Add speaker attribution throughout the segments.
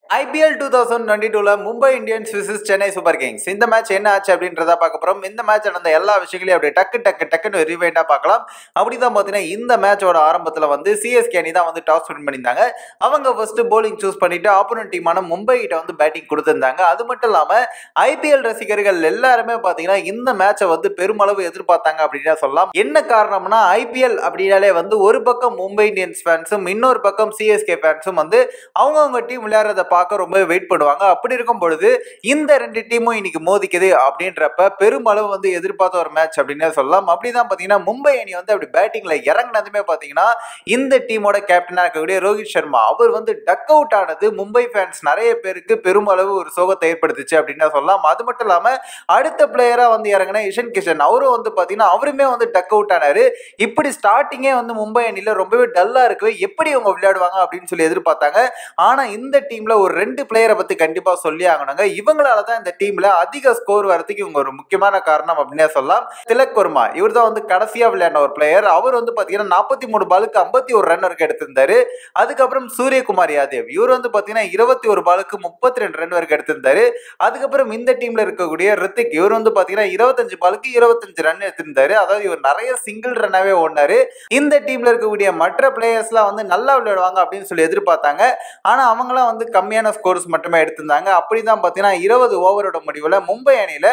Speaker 1: IPL 2022ல Mumbai Indians vs Chennai Super Kings இந்த match என்ன ஆச்சு அப்படின்றத பார்க்க போறோம். இந்த மேட்ச் நடந்த எல்லா விஷயங்களையும் அப்படியே டக்குன்னு ரிவைண்டா பார்க்கலாம். அப்படிதான் பார்த்தீங்கன்னா இந்த மேட்சோட ஆரம்பத்தில் வந்து சிஎஸ்கே அணி தான் வந்து டாஸ் வின் பண்ணியிருந்தாங்க. அவங்க ஃபர்ஸ்ட் போலிங் சூஸ் பண்ணிட்டு ஆப்போனன்ட் டீமான மும்பை கிட்ட வந்து பேட்டிங் கொடுத்திருந்தாங்க. அது மட்டும் இல்லாம ஐபிஎல் ரசிகர்கள் எல்லாருமே பார்த்தீங்கன்னா இந்த மேட்சை வந்து பெருமளவு எதிர்பார்த்தாங்க அப்படின்னு சொல்லலாம். என்ன காரணம்னா ஐபிஎல் அப்படின்னாலே வந்து ஒரு பக்கம் மும்பை இந்தியன்ஸ் ஃபேன்ஸும் இன்னொரு பக்கம் சிஎஸ்கே ஃபேன்ஸும் வந்து அவங்கவுங்க டீம் விளையாடுறத பார்க்க ரொம்ப வெயிட் பண்ணுவாங்க. அப்படி இருக்கும் பொழுது இந்த ரெண்டு டீமும் இன்னைக்கு மோதிக்குது அப்படின்றப்ப பெருமளவு வந்து எதிர்பார்த்த ஒரு மேட்ச் அப்படின்னு சொல்லலாம். அப்படிதான் பாத்தீங்கன்னா மும்பை அணி வந்து அப்படி பேட்டிங்ல இறங்கினதுமே பாத்தீங்கன்னா இந்த டீமோட கேப்டனா இருக்கக்கூடிய ரோஹித் சர்மா அவர் வந்து டக் அவுட் ஆனது மும்பை ஃபேன்ஸ் நிறைய பேருக்கு பெருமளவு ஒரு சோகத்தை ஏற்படுத்துச்சு அப்படின்னு சொல்லலாம். அது மட்டும் இல்லாம அடுத்த பிளேயரா வந்து இறங்கின இஷன் கிஷன் அவரும் வந்து பாத்தீங்கன்னா அவருமே வந்து டக் அவுட் ஆனாரு. இப்படி ஸ்டார்டிங்கே வந்து மும்பை அணியில ரொம்பவே டல்லா இருக்கு, எப்படி அவங்க விளையாடுவாங்க அப்படின்னு சொல்லி எதிர்பார்த்தாங்க. ஆனா இந்த டீம்ல ஒரு ரெண்டு பிளேயரை பத்தி கண்டிப்பா சொல்லி ஆகணுங்க. இவங்களால தான் இந்த டீம்ல அதிக ஸ்கோர் வரதுக்கு இவங்க ஒரு முக்கியமான காரணம் அப்படின்னே சொல்லலாம். திலக் வர்மா இவர் தான் வந்து கடைசியா விளையாடின ஒரு பிளேயர். அவர் வந்து பாத்தீங்கன்னா 43 பாலுக்கு 51 ரன் வரைக்கும் எடுத்திருந்தாரு. அதுக்கப்புறம் சூரியகுமார் யாதவ் இவர் வந்து பாத்தீங்கன்னா 21 பாலுக்கு 32 ரன் வரைக்கும் எடுத்திருந்தாரு. அதுக்கப்புறம் இந்த டீம்ல இருக்கக்கூடிய ரித்திக் இவர் வந்து பாத்தீங்கன்னா 25 பாலுக்கு 25 ரன் எடுத்திருந்தாரு. அதாவது இவர் நிறைய சிங்கிள் ரன்னாவே ஓடினாரு. இந்த டீம்ல இருக்கக்கூடிய மற்ற பிளேயர்ஸ்லாம் வந்து நல்லா விளையாடுவாங்க அப்படின்னு சொல்லி எதிர்பார்த்தாங்க. ஆனா அவங்களாம் வந்து கம்மியான ஸ்கோர்ஸ் மட்டுமே எடுத்திருந்தாங்க. அப்படிதான் பாத்தீங்கன்னா 20 ஓவரோட முடிவுல மும்பை அணியில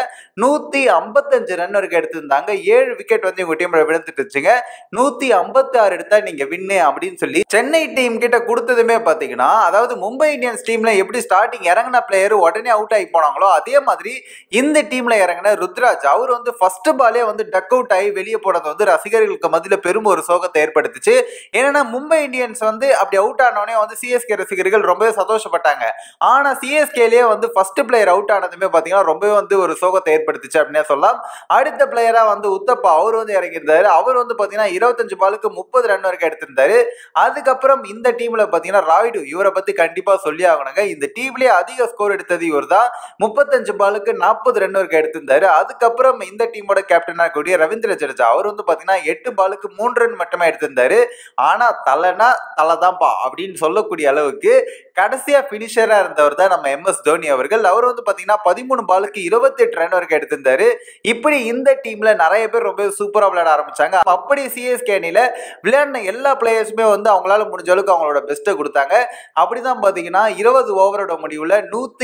Speaker 1: 155 ரன் வரைக்கும் எடுத்திருந்தாங்க. 7 விக்கெட் வந்து இவங்க டீம்ல விழுந்துட்டுச்சுங்க. 156 எடுத்தா நீங்க வின்னு அப்படின்னு சொல்லி சென்னை டீம் கிட்ட கொடுத்ததுமே பாத்தீங்கன்னா, அதாவது மும்பை இந்தியன்ஸ் டீம்ல எப்படி ஸ்டார்டிங் இறங்கின பிளேயர் உடனே அவுட் ஆகி போனாங்களோ அதே மாதிரி இந்த டீம்ல இறங்கின ருத்ராஜ் அவர் வந்து ஃபர்ஸ்ட் பாலே வந்து டக் அவுட் ஆகி வெளியே போனது வந்து ரசிகர்களுக்கு மத்தியில பெரும் ஒரு சோகத்தை ஏற்படுத்துச்சு. ஏன்னா மும்பை இந்தியன்ஸ் வந்து அப்படி அவுட் ஆனோடனே வந்து சிஎஸ்கே ரசிகர்கள் ரொம்பவே சந்தோஷப்பட்டாங்க. ஆனா சிஎஸ்கேலயே வந்து ஃபர்ஸ்ட் பிளேயர் அவுட் ஆனதுமே பாத்தீங்கன்னா ரொம்பவே வந்து ஒரு சோகத்தை ஏற்படுத்துச்சு அப்படின்னே சொல்லலாம். அடுத்த பிளேயரா வந்து உத்தப்பா அவர் வந்து இறங்கியிருந்தாரு. அவர் வந்து பாத்தீங்கன்னா 25 பாலுக்கு 30 ரன் வரைக்கும் எடுத்திருந்தாரு. அதுக்கப்புறம் இந்த டீம்ல பாத்தீங்கன்னா ராய்டு இவரை பத்தி கண்டிப்பா சொல்லி ஆகணுங்க. இந்த டீம்லயே அதிக ஸ்கோர் எடுத்தது இவர் தான். 35 பாலுக்கு 40 ரன் வரைக்கும் எடுத்திருந்தாரு. அதுக்கப்புறம் இந்த டீமோட கேப்டனா கூடிய ரவீந்திர ஜடேஜா அவர் வந்து பாத்தீங்கன்னா 8 பாலுக்கு 3 ரன் மட்டுமே எடுத்திருந்தாரு. ஆனா தலைனா தலைதான்ப்பா அப்படின்னு சொல்லக்கூடிய அளவுக்கு கடைசியா பினிஷரா இருந்தவர் தான் நம்ம MS தோனி அவர்கள். அவர் வந்து பாத்தீங்கன்னா 13 பாலுக்கு 28 ரன் வரைக்கும் எடுத்திருந்தாரு. இப்படி இந்த டீம்ல நிறைய பேர் ரொம்ப சூப்பரா விளையாட ஆரம்பிச்சாங்க. அப்படி சிஎஸ்கே அணியில விளையாடின எல்லா பிளேயர்ஸுமே வந்து அவங்களால முடிஞ்ச அளவுக்கு அவங்களோட பெஸ்ட்டை கொடுத்தாங்க. அப்படிதான் பாத்தீங்கன்னா 20 ஓவரோட முடிவுல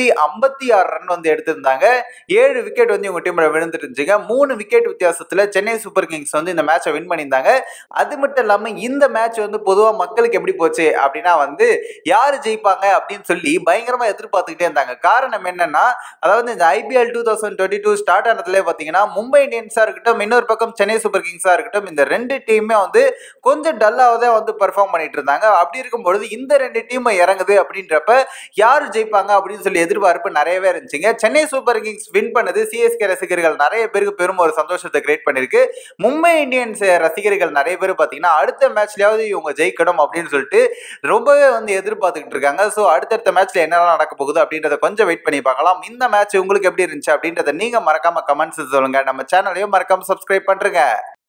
Speaker 1: 156 ரன் வந்து எடுத்திருந்தாங்க. 7 விக்கெட் வந்து இவங்க டீம்ல விழுந்துருந்துச்சுங்க. 3 விக்கெட் வித்தியாசத்துல சென்னை சூப்பர் கிங்ஸ் வந்து இந்த மேட்சை வின் பண்ணியிருந்தாங்க. அது மட்டும் இல்லாம இந்த மேட்ச் வந்து பொதுவா மக்களுக்கு எப்படி போச்சு அப்படின்னா வந்து யாரு ஜெயிப்பாங்க அப்படின்னு சொல்லி பயங்கரமா எதிர்பார்த்துக்கிட்டே இருந்தாங்க. காரணம் என்னன்னா, அதாவது இந்த IPL 2022 ஸ்டார்ட் ஆனதுல பாத்தீங்கன்னா மும்பை இந்தியன்ஸா இருக்கட்டும் இன்னொரு பக்கம் சென்னை சூப்பர் கிங்ஸா இருக்கட்டும் இந்த ரெண்டு டீமுமே வந்து கொஞ்சம் டல்லாவதான் வந்து பெர்ஃபார்ம் பண்ணிட்டு இருந்தாங்க. அப்படி இருக்கும்பொழுது இந்த ரெண்டு டீம் இறங்குது அப்படின்றப்ப யாரு ஜெயிப்பாங்க அப்படின்னு சொல்லி எதிர்பார்ப்பு நிறையவே இருந்துச்சுங்க. சென்னை சூப்பர் கிங்ஸ் வின் பண்ணது சிஎஸ்கே ரசிகர்கள் நிறைய பேருக்கு பெரும் ஒரு சந்தோஷத்தை கிரியேட் பண்ணிருக்கு. மும்பை இந்தியன்ஸ் ரசிகர்கள் நிறைய பேர் பாத்தீங்கன்னா அடுத்த மேட்ச்லயாவது இவங்க ஜெயிக்கணும் அப்படின்னு சொல்லிட்டு ரொம்பவே வந்து எதிர்பார்த்துக்கிட்டு இருக்காங்க. ஸோ அடுத்தடுத்த மேட்ச்ல என்னெல்லாம் நடக்க போகுது அப்படின்றத கொஞ்சம் வெயிட் பண்ணி பார்க்கலாம். இந்த மேட்ச் உங்களுக்கு எப்படி இருந்துச்சு அப்படின்றத நீங்க மறக்காம கமெண்ட்ஸ் சொல்லுங்க. நம்ம சேனலையும் மறக்காம சப்ஸ்கிரைப் பண்றீங்க.